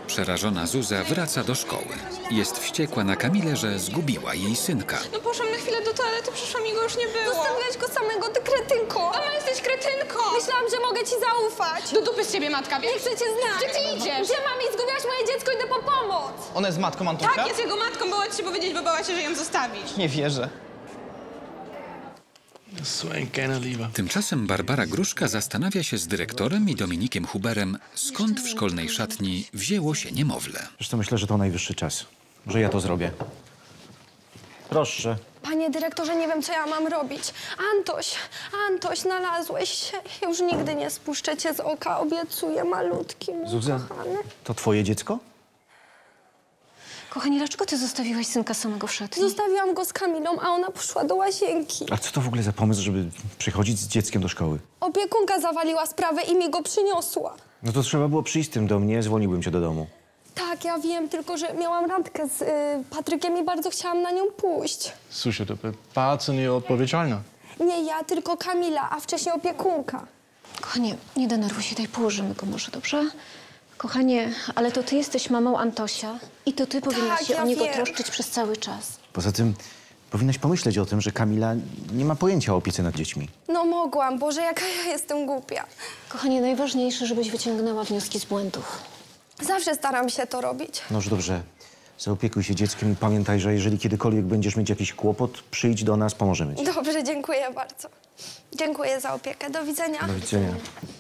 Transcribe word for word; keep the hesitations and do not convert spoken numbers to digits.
Przerażona Zuza wraca do szkoły. Jest wściekła na Kamilę, że zgubiła jej synka. No poszłam na chwilę do toalety, przyszłam i go już nie było. Zostawiłaś go samego, ty kretynko! Mama, jesteś kretynką! Myślałam, że mogę ci zaufać. Do dupy z ciebie, matka, wiesz? Nie chcę cię znać. Gdzie ty idziesz? Gdzie mam i zgubiłaś moje dziecko, idę po pomoc. Ona jest matką Antosia? Tak, jest jego matką, bała ci się powiedzieć, bo bała się, że ją zostawisz. Nie wierzę. So ein kleiner Lieber. Tymczasem Barbara Gruszka zastanawia się z dyrektorem i Dominikiem Huberem, skąd w szkolnej szatni wzięło się niemowlę. Zresztą myślę, że to najwyższy czas, że ja to zrobię. Proszę. Panie dyrektorze, nie wiem, co ja mam robić. Antoś, Antoś, znalazłeś się. Już nigdy nie spuszczę cię z oka, obiecuję, malutki mój Zuza, kochany. to twoje dziecko? Kochanie, dlaczego ty zostawiłaś synka samego w szatni? Zostawiłam go z Kamilą, a ona poszła do łazienki. A co to w ogóle za pomysł, żeby przychodzić z dzieckiem do szkoły? Opiekunka zawaliła sprawę i mi go przyniosła. No to trzeba było przyjść z tym do mnie, zwolniłbym cię do domu. Tak, ja wiem, tylko że miałam randkę z y, Patrykiem i bardzo chciałam na nią pójść. Słuchaj, to bardzo nieodpowiedzialne. Nie ja, tylko Kamila, a wcześniej opiekunka. Kochanie, nie denerwuj się, daj położymy go może, dobrze? Kochanie, ale to ty jesteś mamą Antosia i to ty powinnaś się ja o niego wiem. troszczyć przez cały czas. Poza tym powinnaś pomyśleć o tym, że Kamila nie ma pojęcia o opiece nad dziećmi. No mogłam, Boże, jaka ja jestem głupia. Kochanie, najważniejsze, żebyś wyciągnęła wnioski z błędów. Zawsze staram się to robić. No już dobrze, zaopiekuj się dzieckiem i pamiętaj, że jeżeli kiedykolwiek będziesz mieć jakiś kłopot, przyjdź do nas, pomożemy ci. Dobrze, dziękuję bardzo. Dziękuję za opiekę. Do widzenia. Do widzenia.